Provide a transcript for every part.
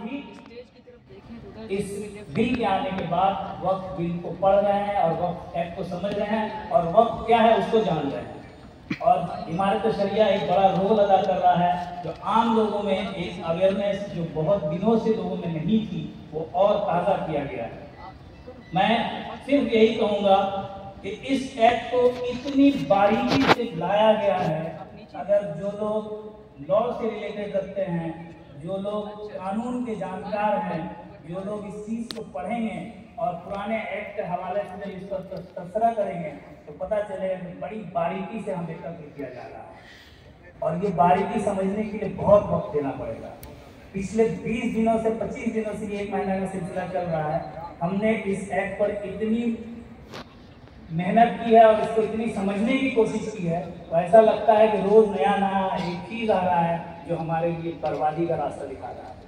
भी इस बिल के आने के बाद वक्त बिल को पढ़ रहे हैं और वक्त एक्ट को समझ रहे हैं और वक्त क्या है उसको जान रहे हैं। और इमारत शरिया एक बड़ा रोल अदा कर रहा है, जो आम लोगों में एक अवेयरनेस जो बहुत दिनों से लोगों में नहीं थी वो और ताज़ा किया गया है। मैं सिर्फ यही कहूँगा कि इस एक्ट को इतनी बारीकी से लाया गया है, अगर जो लोग लॉ से रिलेटेड रखते हैं, जो लोग कानून के जानकार हैं, जो लोग इस चीज़ को पढ़ेंगे और पुराने एक्ट के हवाले से जब इस पर तबसरा करेंगे तो पता चलेगा कि बड़ी बारीकी से हमें एकत्र किया जा रहा है और ये बारीकी समझने के लिए बहुत वक्त देना पड़ेगा। पिछले 20 दिनों से 25 दिनों से 1 महीना का सिलसिला चल रहा है। हमने इस एक्ट पर इतनी मेहनत की है और इसको इतनी समझने की कोशिश की है, तो ऐसा लगता है कि रोज नया नया एक चीज आ रहा है जो हमारे लिए बर्बादी का रास्ता दिखा रहा है।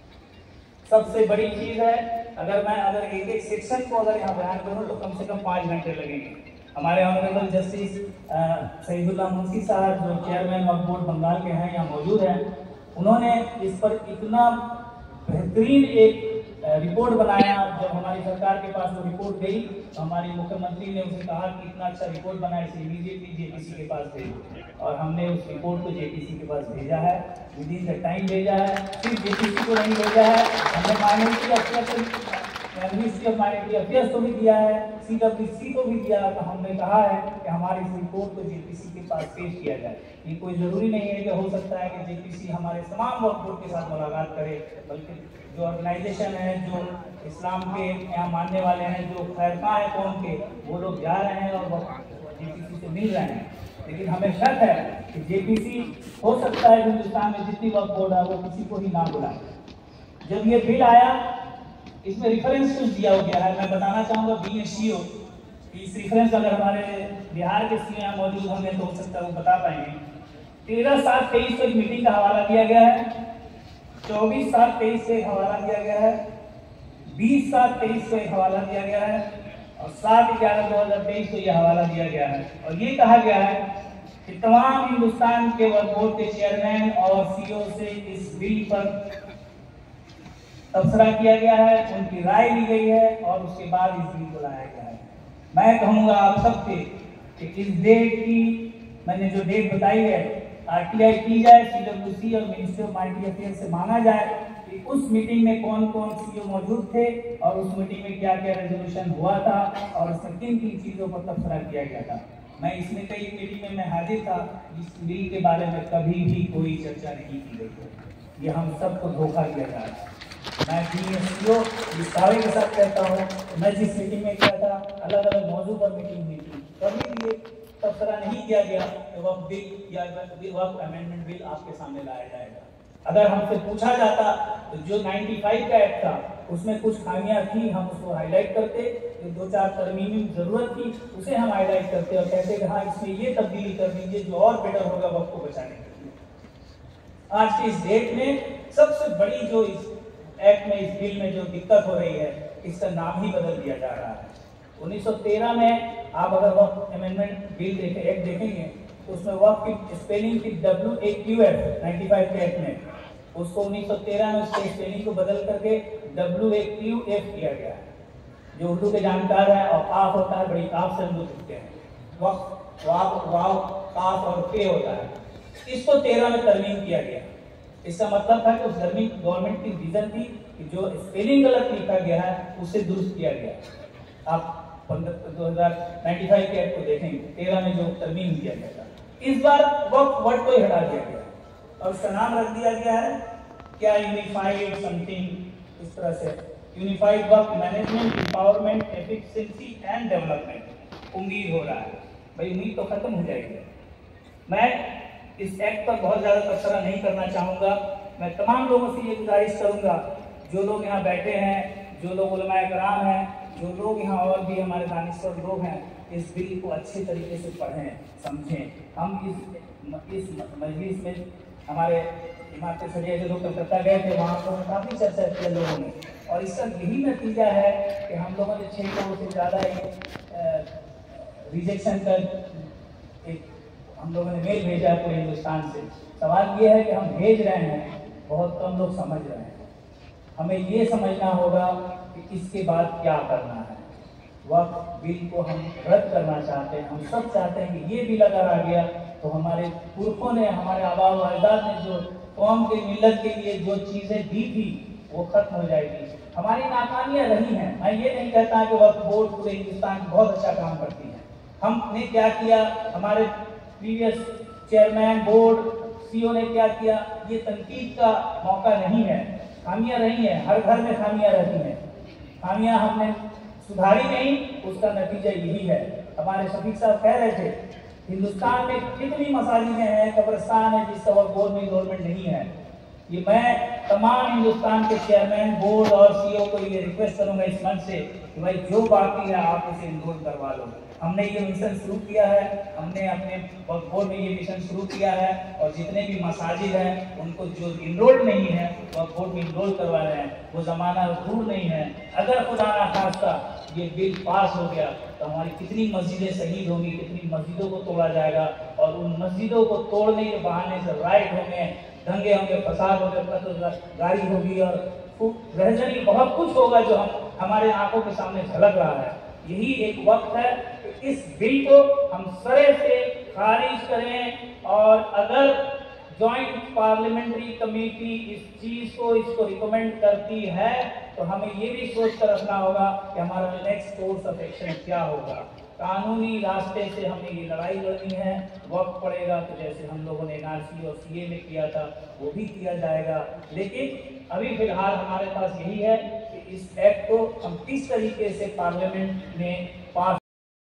सबसे बड़ी चीज है, अगर एक एक सेक्शन को अगर यहाँ बयान करूँ तो कम से कम 5 घंटे लगेंगे। हमारे ऑनरेबल जस्टिस सईदुल्लाह मुंशी साहब जो चेयरमैन ऑफ बोर्ड बंगाल के हैं यहाँ मौजूद हैं, उन्होंने इस पर इतना बेहतरीन एक रिपोर्ट बनाया। जब हमारी सरकार के पास वो रिपोर्ट गई तो हमारी मुख्यमंत्री ने उसे कहा कि इतना अच्छा रिपोर्ट बनाए, इसे इमीडिएटली जेपीसी के पास भेजो, और हमने उस रिपोर्ट को जेपीसी के पास भेजा है, विद इन द टाइम भेजा है। सिर्फ जेपीसी को नहीं भेजा है, हमने माइनॉरिटी अफेयर्स को भी दिया है, CWC को भी दिया। तो हमने कहा है कि हमारी इस रिपोर्ट को जेपीसी के पास पेश किया जाए। ये कोई ज़रूरी नहीं है कि हो सकता है कि जेपीसी हमारे तमाम वक्फ बोर्ड के साथ मुलाकात करे, बल्कि जो ऑर्गेनाइजेशन है, जो इस्लाम के यहाँ मानने वाले हैं, जो खैरखा है कौम के, वो लोग जा रहे हैं और वो जेपीसी से मिल रहे हैं। लेकिन हमें शक है कि जेपीसी हो सकता है हिंदुस्तान में जितनी वक्फ बोर्ड है वो किसी को ही ना बुलाए। जब ये बिल आया, इसमें रिफरेंस कुछ दिया हो गया है, मैं बताना चाहूँगा BSCO, इस रिफरेंस अगर हमारे बिहार के सीओ यहाँ मौजूद होंगे तो हो सकता है वो बता पाएंगे। 13/7/23 को एक मीटिंग का हवाला दिया गया है, 24/7/23 से एक हवाला दिया गया है, 20/7/23 को एक हवाला दिया गया है और 7/11/2023 को यह हवाला दिया गया है। और ये कहा गया है कि तमाम हिंदुस्तान के वक्फ बोर्ड के चेयरमैन और CEO से इस बिल पर तबसरा किया गया है, उनकी राय ली गई है और उसके बाद इस बिल को लाया गया है। मैं कहूँगा आप सबसे कि इस डेट की, मैंने जो डेट बताई है, RTI की जाए, CWC और मिनिस्ट्री ऑफ माइनॉरिटी अफेयर्स से मांगा जाए कि उस मीटिंग में कौन कौन CEO मौजूद थे और उस मीटिंग में क्या क्या रेजोल्यूशन हुआ था और उसमें किन किन चीज़ों पर तबसरा किया गया था। मैं इसमें कई मीटिंग में मैं हाजिर था, इस बिल के बारे में कभी भी कोई चर्चा नहीं की गई। ये हम सबको धोखा दिया जा रहा है। मैं BSCO इस दावे के साथ कहता हूँ, मैं जिस मीटिंग में गया था, अलग अलग मौजू पर मीटिंग हुई थी, कभी भी तबसरा नहीं किया गया कि वक्फ बिल या वक्फ अमेंडमेंट बिल आपके सामने लाया जाएगा। अगर हमसे पूछा जाता तो जो 95 का एक्ट था उसमें कुछ खामियां थी, हम उसको हाईलाइट करते, जो 2-4 तरमीमी जरूरत थी उसे हम हाईलाइट करते और कहते कि हाँ इसमें ये तब्दीली कर दीजिए जो और बेटर होगा वक्त को बचाने के लिए। आज के इस डेट में सबसे बड़ी जो इस एक्ट में, इस बिल में जो दिक्कत हो रही है, इसका नाम ही बदल दिया जा रहा है। 1913 में आप अगर वक्फ अमेंडमेंट बिल एक्ट देखेंगे तो उसमें वक्फ की स्पेलिंग की WAQF 95 के एक्ट में, उसको 1913 में उसके स्पेलिंग को बदल करके WAQF किया गया है। जो उर्दू के जानकार हैं, और काफ होता है, बड़ी काफ से हम लोग लिखते हैं, वक्फ वाव काफ और पे होता है, इसको 13 में तरमीम किया गया। इसका मतलब था कि उस गवर्नमेंट की विजन थी कि जो स्पेलिंग गलत लिखा गया है उसे दुरुस्त किया गया। आप 2095 के एक्ट को देखेंगे, 13 में जो तरमीम किया गया था, इस बार वक्फ वर्ड को ही हटा दिया गया और उसका नाम रख दिया गया है क्या, यूनिफाइड समथिंग, इस तरह से, unified Waqf management empowerment efficiency and development. उम्मीद हो रहा है भाई, उम्मीद तो खत्म हो जाएगी। मैं इस एक्ट पर बहुत ज़्यादा तबसरा नहीं करना चाहूँगा। मैं तमाम लोगों से ये गुजारिश करूँगा, जो लोग यहाँ बैठे हैं, जो लोग उलमाए कराम हैं, जो लोग यहाँ और भी हमारे दानिश्वर लोग हैं, इस बिल को अच्छे तरीके से पढ़ें, समझें। हम इस मजलिस में हमारे इमारत शरिया के लोग कलकत्ता गए थे, वहाँ पर काफ़ी चर्चा किया लोगों ने, और इसका यही नतीजा है कि हम लोगों ने 6 करोड़ से ज़्यादा रिजेक्शन का एक हम लोगों ने मेल भेजा है पूरे हिंदुस्तान से। सवाल ये है कि हम भेज रहे हैं, बहुत कम लोग समझ रहे हैं। हमें ये समझना होगा कि इसके बाद क्या करना है। वक्फ बिल को हम रद्द करना चाहते हैं। हम सब चाहते हैं कि ये बिल अगर आ गया तो हमारे पुरखों ने, हमारे आबा व अजदाद ने जो कौम के मिल्लत के लिए जो चीज़ें दी थी वो खत्म हो जाएगी। हमारी नाकामियाँ रही हैं। मैं ये नहीं कहता कि वक्फ बोर्ड पूरे हिंदुस्तान में बहुत अच्छा काम करती है। हमने क्या किया, हमारे प्रीवियस चेयरमैन बोर्ड सीईओ ने क्या किया, ये तनकीद का मौका नहीं है। खामियां रही हैं, हर घर में खामियां रहती हैं। खामियां हमने सुधारी नहीं, उसका नतीजा यही है। हमारे शफीक साहब कह रहे थे हिंदुस्तान में कितनी मसाजिदें हैं, कब्रिस्तान है जिसका वक्फ बोर्ड में इन्वॉल्वमेंट नहीं है। ये मैं तमाम हिंदुस्तान के चेयरमैन बोर्ड और सीईओ को ये रिक्वेस्ट करूंगा इस मंच से कि भाई जो बाकी है आप इसे इनरोल करवा लो। हमने ये मिशन शुरू किया है, हमने अपने वक्फ बोर्ड में ये मिशन शुरू किया है और जितने भी मसाजिद हैं उनको जो इनरोल्ड नहीं है वक्फ बोर्ड में इनरोल करवा रहे हैं। वो ज़माना दूर नहीं है। अगर खुदा ना खास्ता ये बिल पास हो गया तो हमारी कितनी मस्जिदें शहीद होंगी, कितनी मस्जिदों को तोड़ा जाएगा और उन मस्जिदों को तोड़ने के बहाने से राइट होंगे, दंगे होंगे, फसाद होंगे, गाड़ी होगी और रहजनी बहुत कुछ होगा जो हमारे आंखों के सामने झलक रहा है। यही एक वक्त है कि इस बिल को हम सरे से खारिज करें और अगर जॉइंट पार्लियामेंट्री कमेटी इस चीज को इसको रिकमेंड करती है तो हमें ये भी सोच कर रखना होगा कि हमारा नेक्स्ट कोर्स ऑफ एक्शन क्या होगा। कानूनी रास्ते से हमें ये लड़ाई लड़नी है। वक्त पड़ेगा तो जैसे हम लोगों ने एनआरसी और सीए में किया था वो भी किया जाएगा। लेकिन अभी फिलहाल हमारे पास यही है कि इस एक्ट को हम किस तरीके से पार्लियामेंट में पास